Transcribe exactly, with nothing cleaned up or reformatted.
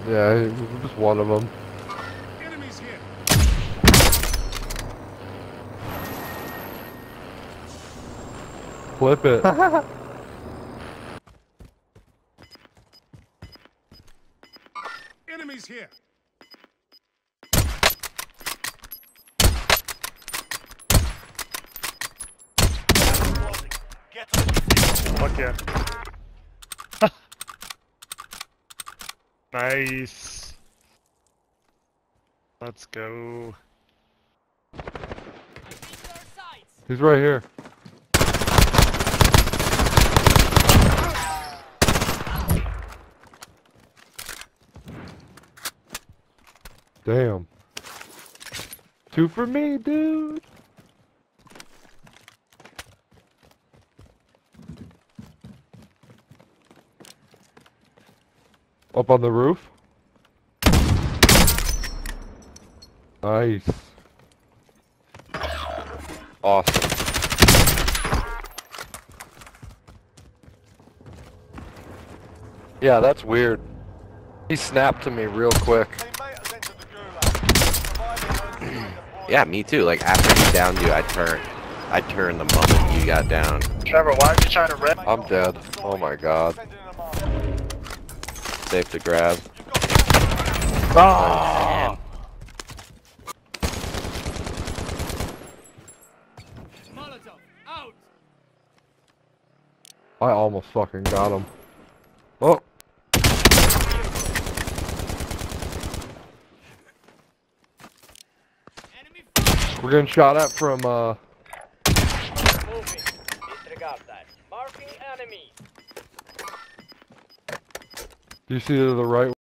Yeah, it was just one of them. Enemies here. Flip it. Enemies here. Fuck yeah. Nice. Let's go. He's right here. Damn. Two for me, dude. Up on the roof. Nice. Awesome. Yeah, that's weird. He snapped to me real quick. Yeah, me too. Like after he downed you, I turn. I turned the moment you got down. Trevor, why are you trying to rip? I'm dead. Oh my god. Safe to grab. Ah! I almost fucking got him. Oh. We're getting shot at from, uh... Moving. Disregard that. Marking enemy. Do you see to the right?